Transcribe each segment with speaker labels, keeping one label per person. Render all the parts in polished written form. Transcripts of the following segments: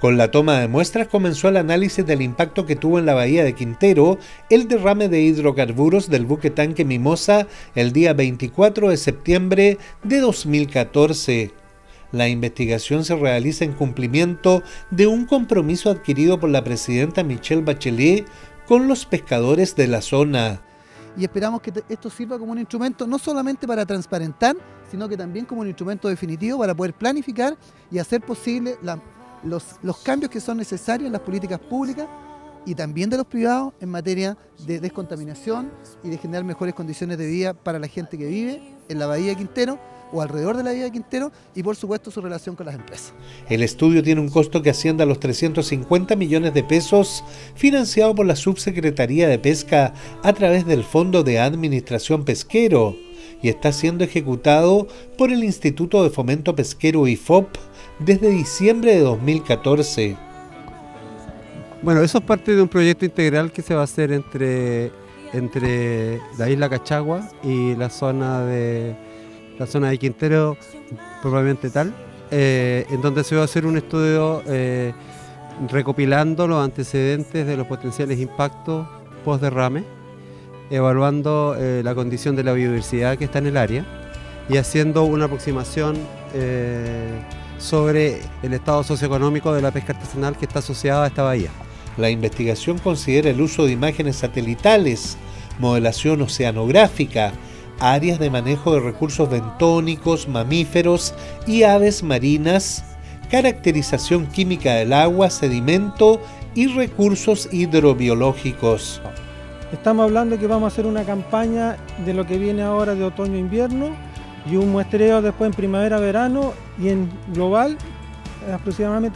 Speaker 1: Con la toma de muestras comenzó el análisis del impacto que tuvo en la bahía de Quintero el derrame de hidrocarburos del buque tanque Mimosa el día 24 de septiembre de 2014. La investigación se realiza en cumplimiento de un compromiso adquirido por la presidenta Michelle Bachelet con los pescadores de la zona.
Speaker 2: Y esperamos que esto sirva como un instrumento no solamente para transparentar, sino que también como un instrumento definitivo para poder planificar y hacer posible los cambios que son necesarios en las políticas públicas y también de los privados en materia de descontaminación y de generar mejores condiciones de vida para la gente que vive en la bahía de Quintero o alrededor de la bahía de Quintero y por supuesto su relación con las empresas.
Speaker 1: El estudio tiene un costo que asciende a los 350 millones de pesos, financiado por la Subsecretaría de Pesca a través del Fondo de Administración Pesquero, y está siendo ejecutado por el Instituto de Fomento Pesquero IFOP desde diciembre de 2014.
Speaker 3: Bueno, eso es parte de un proyecto integral que se va a hacer entre la isla Cachagua y la zona de Quintero, probablemente tal, en donde se va a hacer un estudio recopilando los antecedentes de los potenciales impactos post-derrame, evaluando la condición de la biodiversidad que está en el área y haciendo una aproximación sobre el estado socioeconómico de la pesca artesanal que está asociada a esta bahía.
Speaker 1: La investigación considera el uso de imágenes satelitales, modelación oceanográfica, áreas de manejo de recursos bentónicos, mamíferos y aves marinas, caracterización química del agua, sedimento y recursos hidrobiológicos.
Speaker 4: Estamos hablando que vamos a hacer una campaña de lo que viene ahora de otoño-invierno y un muestreo después en primavera-verano y en global aproximadamente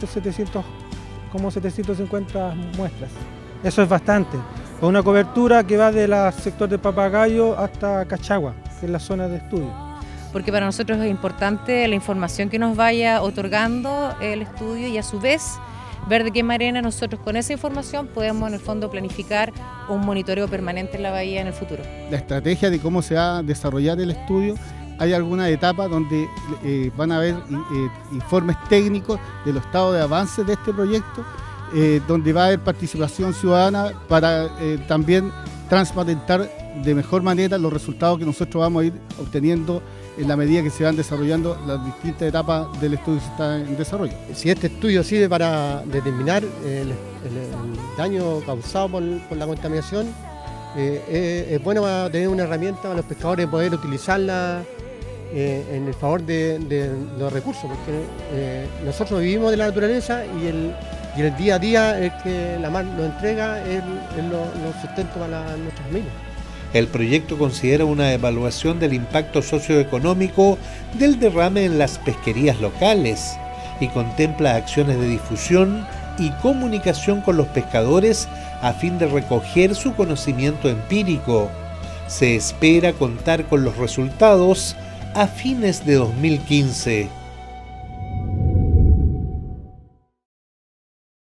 Speaker 4: 750 muestras. Eso es bastante. Con una cobertura que va del sector de Papagayo hasta Cachagua, que es la zona de estudio.
Speaker 5: Porque para nosotros es importante la información que nos vaya otorgando el estudio y a su vez ver de qué manera nosotros con esa información podemos en el fondo planificar un monitoreo permanente en la bahía en el futuro.
Speaker 6: La estrategia de cómo se va a desarrollar el estudio, hay algunas etapas donde van a haber informes técnicos de los estados de avance de este proyecto, donde va a haber participación ciudadana para también transparentar de mejor manera los resultados que nosotros vamos a ir obteniendo en la medida que se van desarrollando las distintas etapas del estudio que se está en desarrollo.
Speaker 7: Si este estudio sirve para determinar el daño causado por la contaminación, es bueno tener una herramienta para los pescadores poder utilizarla en el favor de los recursos, porque nosotros vivimos de la naturaleza y el día a día es que la mar nos entrega los sustentos para nuestras familias.
Speaker 1: El proyecto considera una evaluación del impacto socioeconómico del derrame en las pesquerías locales y contempla acciones de difusión y comunicación con los pescadores a fin de recoger su conocimiento empírico. Se espera contar con los resultados a fines de 2015.